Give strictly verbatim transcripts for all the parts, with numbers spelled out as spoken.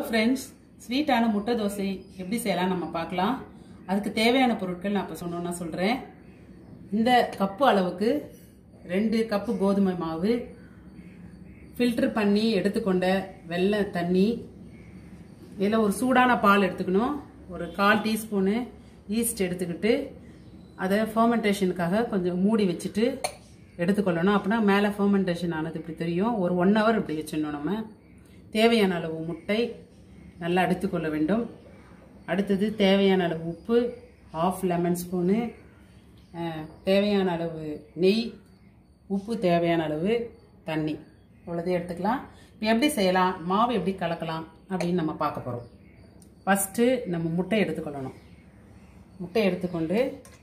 Friends, ஸ்வீட்டான முட்டை தோசை எப்படி செய்யலாம் நம்ம பார்க்கலாம். அதுக்கு தேவையான பொருட்கள் நான் இப்போ சொன்னோன்னா சொல்கிறேன். இந்த கப்பு அளவுக்கு ரெண்டு கப்பு கோதுமை மாவு, ஃபில்டர் பண்ணி எடுத்துக்கொண்ட வெள்ளை தண்ணி, இதில் ஒரு சூடான பால் எடுத்துக்கணும். ஒரு கால் டீஸ்பூனு ஈஸ்ட் எடுத்துக்கிட்டு அதை ஃபர்மெண்டேஷனுக்காக கொஞ்சம் மூடி வச்சுட்டு எடுத்துக்கொள்ளணும். அப்படின்னா மேலே ஃபர்மெண்டேஷன் ஆனது இப்படி தெரியும். ஒரு ஒன் ஹவர் இப்படி வச்சிடணும். நம்ம தேவையான அளவு முட்டை நல்லா எடுத்துக்கொள்ள வேண்டும். அடுத்தது தேவையான அளவு உப்பு, ஆஃப் லெமன் ஸ்பூனு, தேவையான அளவு நெய், உப்பு தேவையான அளவு தண்ணி, இவ்வளோதையும் எடுத்துக்கலாம். இப்போ எப்படி செய்யலாம், மாவு எப்படி கலக்கலாம் அப்படின்னு நம்ம பார்க்க போகிறோம். ஃபஸ்ட்டு நம்ம முட்டை எடுத்துக்கொள்ளணும். முட்டை எடுத்துக்கொண்டு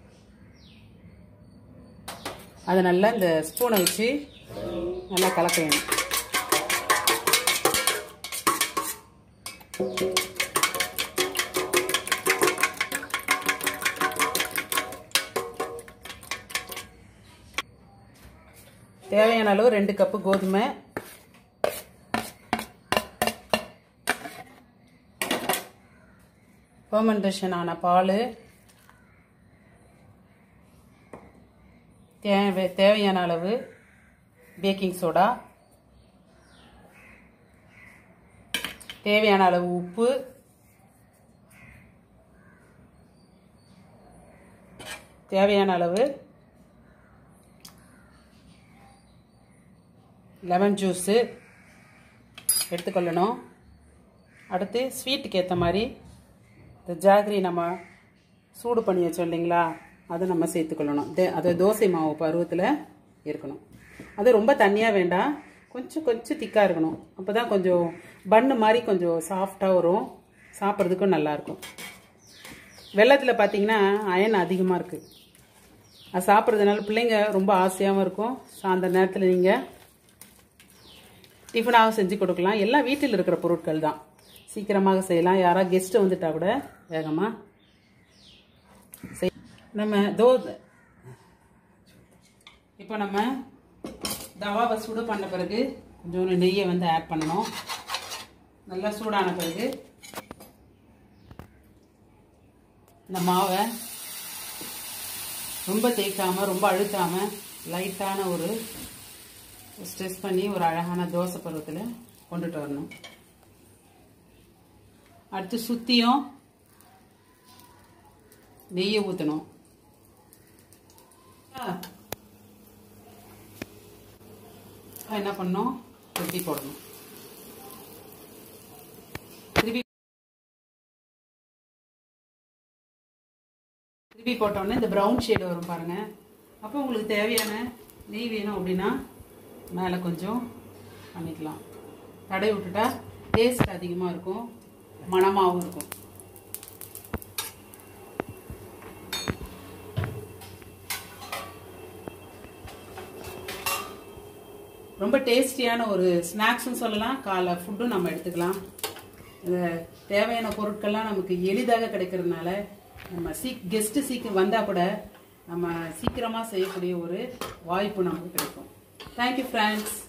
அதை நல்லா இந்த ஸ்பூனை வச்சு நல்லா கலக்க வேணும். தேவையான அளவு ரெண்டு கப்பு கோதுமை, ஃபர்மெண்டேஷன் ஆன பால், தேவை தேவையான அளவு பேக்கிங் சோடா, தேவையான அளவு உப்பு, தேவையான அளவு லெமன் ஜூஸு எடுத்துக்கொள்ளணும். அடுத்து ஸ்வீட்டுக்கு ஏற்ற மாதிரி இந்த ஜாகரி நம்ம சூடு பண்ணி வச்சோம் இல்லைங்களா, அதை நம்ம சேர்த்துக்கொள்ளணும். அது தோசை மாவு பருவத்தில் இருக்கணும். அது ரொம்ப தண்ணியாக வேண்டாம், கொஞ்சம் கொஞ்சம் திக்காக இருக்கணும். அப்போ தான் கொஞ்சம் பன்னு மாதிரி கொஞ்சம் சாஃப்டாக வரும், சாப்பிட்றதுக்கும் நல்லாயிருக்கும். வெள்ளத்தில் பார்த்தீங்கன்னா அயன் அதிகமாக இருக்குது. அது சாப்பிட்றதுனால பிள்ளைங்க ரொம்ப ஆசையாகவும் இருக்கும். ஸோ அந்த நேரத்தில் நீங்கள் டிஃபனாக செஞ்சு கொடுக்கலாம். எல்லாம் வீட்டில் இருக்கிற பொருட்கள் தான், சீக்கிரமாக செய்யலாம். யாராவது கெஸ்ட்டு வந்துட்டால் கூட வேகமாக செய். நம்ம தோ இப்போ நம்ம தவாவை சூடு பண்ண பிறகு கொஞ்சம் நெய்யை வந்து ஆட் பண்ணணும். நல்லா சூடான பிறகு இந்த மாவை ரொம்ப தேய்க்காமல் ரொம்ப அழுத்தாமல் லைட்டான ஒரு ஸ்ட்ரெஸ் பண்ணி ஒரு அழகான தோசை பருவத்தில் கொண்டுட்டு வரணும். அடுத்து சுற்றியும் நெய்யை ஊற்றணும். என்ன பண்ணணும், திருப்பி போடணும். திருப்பி திருப்பி போட்டோன்னே இந்த ப்ரௌன் ஷேடு வரும் பாருங்க. அப்போ உங்களுக்கு தேவையான நெய் வேணும் அப்படின்னா மேலே கொஞ்சம் பண்ணிக்கலாம். தடவி விட்டுட்டா டேஸ்ட் அதிகமாக இருக்கும், மணமாகவும் இருக்கும். ரொம்ப டேஸ்டியான ஒரு ஸ்நாக்ஸ்ன்னு சொல்லலாம், காலை ஃபுட்டும் நம்ம எடுத்துக்கலாம். இந்த தேவையான பொருட்கள்லாம் நமக்கு எளிதாக கிடைக்கிறதுனால நம்ம சீக் கெஸ்ட்டு சீக்கிரம் வந்தால் கூட நம்ம சீக்கிரமாக செய்யக்கூடிய ஒரு வாய்ப்பு நமக்கு கிடைக்கும். Thank you, friends.